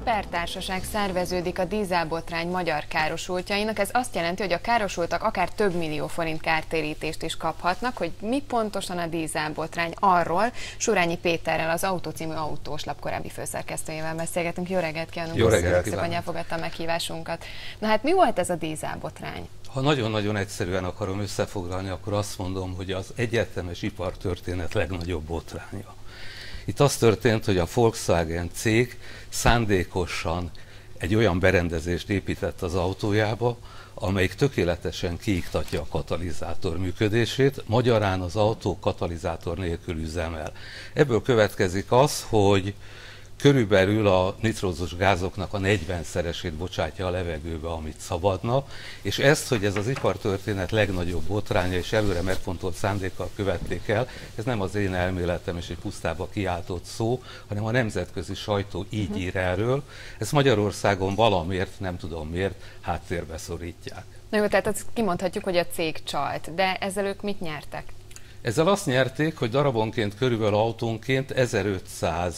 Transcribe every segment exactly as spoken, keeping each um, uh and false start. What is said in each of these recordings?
pertársaság szerveződik a dízelbotrány magyar károsultjainak. Ez azt jelenti, hogy a károsultak akár több millió forint kártérítést is kaphatnak. Hogy mi pontosan a dízelbotrány, arról Surányi Péterrel, az Autó című autóslap korábbi főszerkesztőjével beszélgetünk. Jó reggelt kívánunk! Jó reggelt kívánok! Szépen elfogadta a meghívásunkat. Na hát mi volt ez a dízelbotrány? Ha nagyon-nagyon egyszerűen akarom összefoglalni, akkor azt mondom, hogy az egyetemes ipartörténet legnagyobb botránya. Itt az történt, hogy a Volkswagen cég szándékosan egy olyan berendezést épített az autójába, amelyik tökéletesen kiiktatja a katalizátor működését, magyarán az autó katalizátor nélkül üzemel. Ebből következik az, hogy körülbelül a nitrózus gázoknak a negyvenszeresét bocsátja a levegőbe, amit szabadna, és ezt, hogy ez az ipartörténet legnagyobb botránya, és előre megfontolt szándékkal követték el, ez nem az én elméletem és egy pusztába kiáltott szó, hanem a nemzetközi sajtó így ír erről. Ezt Magyarországon valamiért, nem tudom miért, háttérbe szorítják. Na jó, tehát azt kimondhatjuk, hogy a cég csalt, de ezzel ők mit nyertek? Ezzel azt nyerték, hogy darabonként, körülbelül autónként ezerötszáz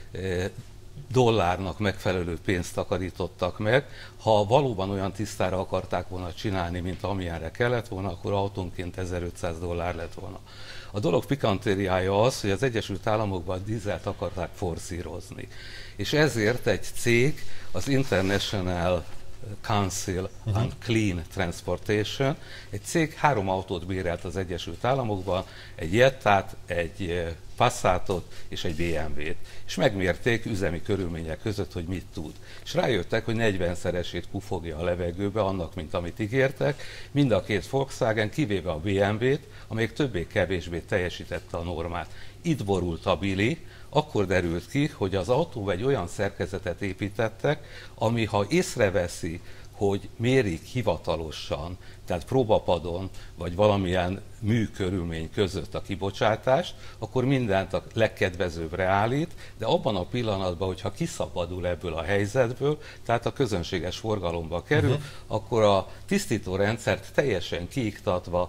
dollárnak megfelelő pénzt takarítottak meg. Ha valóban olyan tisztára akarták volna csinálni, mint amilyenre kellett volna, akkor autónként ezerötszáz dollár lett volna. A dolog pikantériája az, hogy az Egyesült Államokban a dízelt akarták forszírozni. És ezért egy cég, az International Council on Clean Transportation, egy cég három autót bérelt az Egyesült Államokban, egy Jettát, egy Passatot és egy bé em vét, és megmérték üzemi körülmények között, hogy mit tud. És rájöttek, hogy negyvenszeresét kufogja a levegőbe annak, mint amit ígértek, mind a két Volkswagen, kivéve a bé em vét, amelyik többé-kevésbé teljesítette a normát. Itt borult a bili, akkor derült ki, hogy az autóba egy olyan szerkezetet építettek, ami ha észreveszi, hogy mérik hivatalosan, tehát próbapadon, vagy valamilyen műkörülmény között a kibocsátást, akkor mindent a legkedvezőbbre állít, de abban a pillanatban, hogyha kiszabadul ebből a helyzetből, tehát a közönséges forgalomba kerül, uh-huh. akkor a tisztító rendszert teljesen kiiktatva,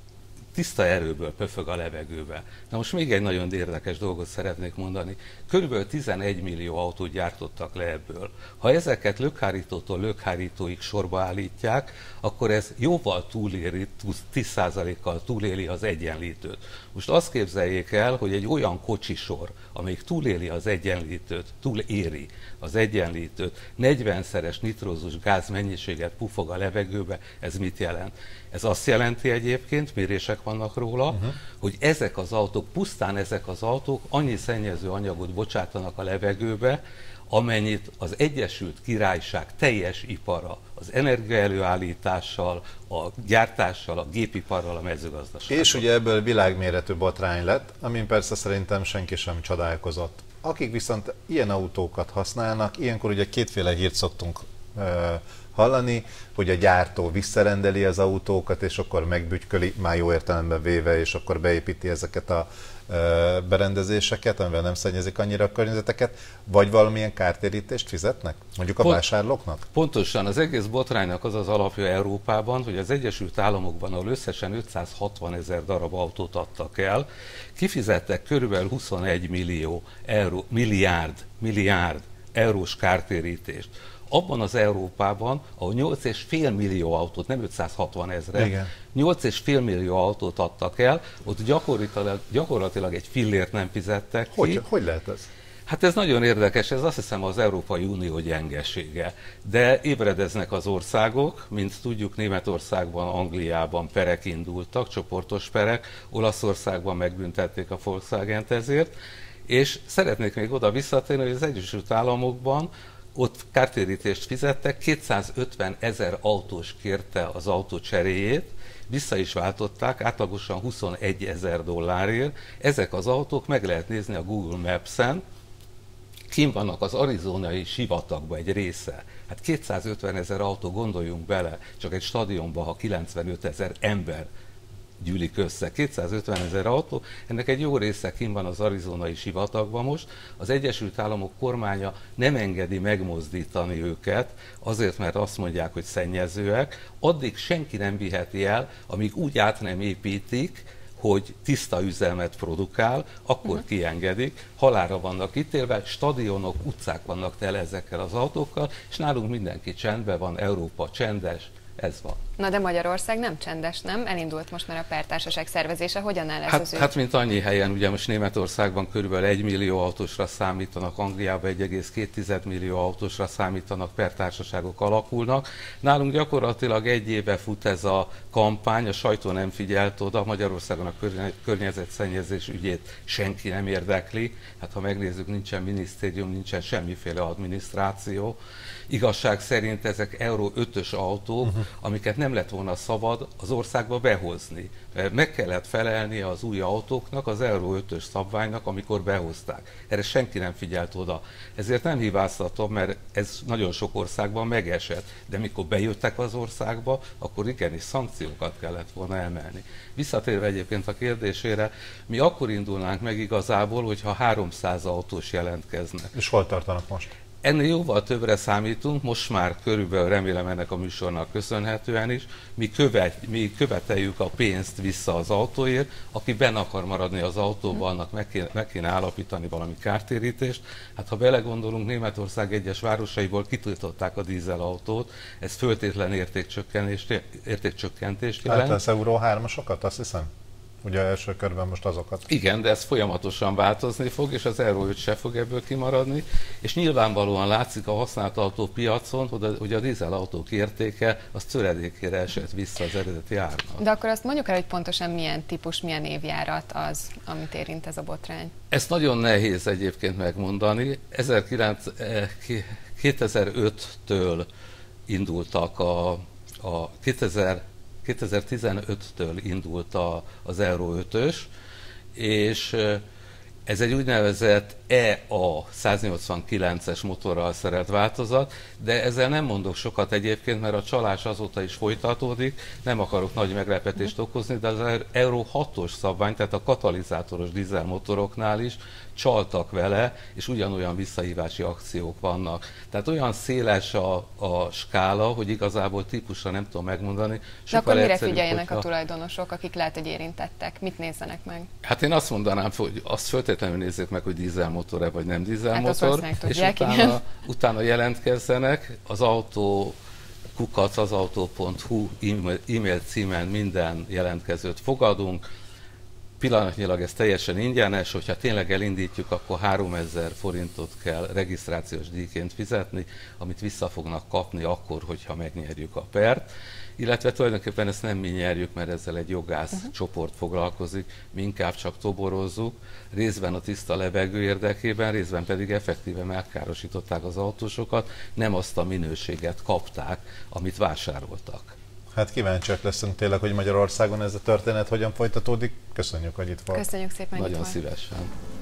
tiszta erőből pöfög a levegőbe. Na most még egy nagyon érdekes dolgot szeretnék mondani. Körülbelül tizenegy millió autót gyártottak le ebből. Ha ezeket lökhárítótól lökhárítóig sorba állítják, akkor ez jóval túléri, tíz százalékkal túléli az egyenlítőt. Most azt képzeljék el, hogy egy olyan kocsisor, amelyik túléli az egyenlítőt, túléri az egyenlítőt, negyvenszeres nitrózus gáz mennyiséget pufog a levegőbe, ez mit jelent? Ez azt jelenti egyébként, mérések vannak róla, uh-huh. hogy ezek az autók, pusztán ezek az autók annyi szennyező anyagot bocsátanak a levegőbe, amennyit az Egyesült Királyság teljes ipara, az energiaelőállítással, a gyártással, a gépiparral, a mezőgazdasággal. És ugye ebből világméretű botrány lett, amin persze szerintem senki sem csodálkozott. Akik viszont ilyen autókat használnak, ilyenkor ugye kétféle hírt szoktunk e, hallani, hogy a gyártó visszarendeli az autókat, és akkor megbütyköli, már jó értelemben véve, és akkor beépíti ezeket a e, berendezéseket, amivel nem szennyezik annyira a környezeteket, vagy valamilyen kártérítést fizetnek, mondjuk a Pont, vásárlóknak? Pontosan, az egész botránynak az az alapja Európában, hogy az Egyesült Államokban, ahol összesen ötszázhatvan ezer darab autót adtak el, kifizettek körülbelül huszonegy millió euró, milliárd, milliárd eurós kártérítést. Abban az Európában, ahol nyolc egész öt millió autót, nem ötszázhatvan ezret, nyolc egész öt millió autót adtak el, ott gyakorlatilag, gyakorlatilag egy fillért nem fizettek ki. Hogy, hogy lehet ez? Hát ez nagyon érdekes, ez azt hiszem az Európai Unió gyengesége. De ébredeznek az országok, mint tudjuk, Németországban, Angliában perek indultak, csoportos perek, Olaszországban megbüntették a Volkswagent ezért, és szeretnék még oda visszatérni, hogy az Egyesült Államokban ott kártérítést fizettek, kétszázötven ezer autós kérte az autó cseréjét, vissza is váltották, átlagosan huszonegy ezer dollárért. Ezek az autók, meg lehet nézni a Google Maps-en, kint vannak az arizonai sivatagban egy része. Hát kétszázötven ezer autó, gondoljunk bele, csak egy stadionban, ha kilencvenöt ezer ember gyűlik össze, kétszázötven ezer autó, ennek egy jó része kint van az arizonai sivatagban most. Az Egyesült Államok kormánya nem engedi megmozdítani őket, azért, mert azt mondják, hogy szennyezőek, addig senki nem viheti el, amíg úgy át nem építik, hogy tiszta üzemet produkál, akkor uh-huh. kiengedik, halálra vannak ítélve, stadionok, utcák vannak tele ezekkel az autókkal, és nálunk mindenki csendben van, Európa csendes, ez van. Na de Magyarország nem csendes, nem? Elindult most már a pártársaság szervezése, hogyan áll ez hát, az ügy? Hát mint annyi helyen, ugye most Németországban körülbelül egy millió autósra számítanak, Angliában egy egész két millió autósra számítanak, pertársaságok alakulnak. Nálunk gyakorlatilag egy éve fut ez a kampány, a sajtó nem figyelt oda, Magyarországon a környezetszennyezés ügyét senki nem érdekli. Hát ha megnézzük, nincsen minisztérium, nincsen semmiféle adminisztráció. Igazság szerint ezek Euró ötös autók, uh-huh. amiket nem lett volna szabad az országba behozni. Meg kellett felelni az új autóknak, az Euró ötös szabványnak, amikor behozták. Erre senki nem figyelt oda. Ezért nem hibáztatom, mert ez nagyon sok országban megesett. De mikor bejöttek az országba, akkor igenis szankciókat kellett volna emelni. Visszatérve egyébként a kérdésére, mi akkor indulnánk meg igazából, hogyha háromszáz autós jelentkeznek. És hol tartanak most? Ennél jóval többre számítunk, most már körülbelül remélem ennek a műsornak köszönhetően is, mi, követ, mi követeljük a pénzt vissza az autóért, aki benne akar maradni az autóban, annak meg kéne, meg kéne állapítani valami kártérítést. Hát ha belegondolunk, Németország egyes városaiból kitiltották a dízelautót, ez föltétlen értékcsökkentést jelent. Hát az Euró hármasokat, azt hiszem? Ugye első körben most azokat. Igen, de ez folyamatosan változni fog, és az Euró öt se fog ebből kimaradni, és nyilvánvalóan látszik a használt autópiacon, hogy a dízelautók értéke az töredékére esett vissza az eredeti árnak. De akkor azt mondjuk el, hogy pontosan milyen típus, milyen évjárat az, amit érint ez a botrány? Ezt nagyon nehéz egyébként megmondani. kétezer-öttől indultak a, a kétezer kétezer-tizenöttől indult a, az Euró ötös, és ez egy úgynevezett E A száznyolcvankilences motorral szerelt változat, de ezzel nem mondok sokat egyébként, mert a csalás azóta is folytatódik, nem akarok nagy meglepetést okozni, de az Euró hatos szabvány, tehát a katalizátoros dízelmotoroknál is csaltak vele, és ugyanolyan visszahívási akciók vannak. Tehát olyan széles a, a skála, hogy igazából típusra nem tudom megmondani. De akkor mire figyeljenek hogyha... a tulajdonosok, akik lehet, hogy érintettek? Mit nézzenek meg? Hát én azt mondanám, hogy azt feltétlenül nézzék meg, hogy dízelmotor-e vagy nem dízelmotor, hát és utána, utána jelentkezzenek az autó kukac az autó pont hu e-mail címen minden jelentkezőt fogadunk. Pillanatnyilag ez teljesen ingyenes, hogyha tényleg elindítjuk, akkor háromezer forintot kell regisztrációs díjként fizetni, amit vissza fognak kapni akkor, hogyha megnyerjük a pert. Illetve tulajdonképpen ezt nem mi nyerjük, mert ezzel egy jogász uh-huh. csoport foglalkozik, mi inkább csak toborozzuk, részben a tiszta levegő érdekében, részben pedig effektíven megkárosították az autósokat, nem azt a minőséget kapták, amit vásároltak. Hát kíváncsiak leszünk tényleg, hogy Magyarországon ez a történet hogyan folytatódik. Köszönjük, hogy itt volt. Köszönjük szépen, hogy Nagyon itt volt. szívesen.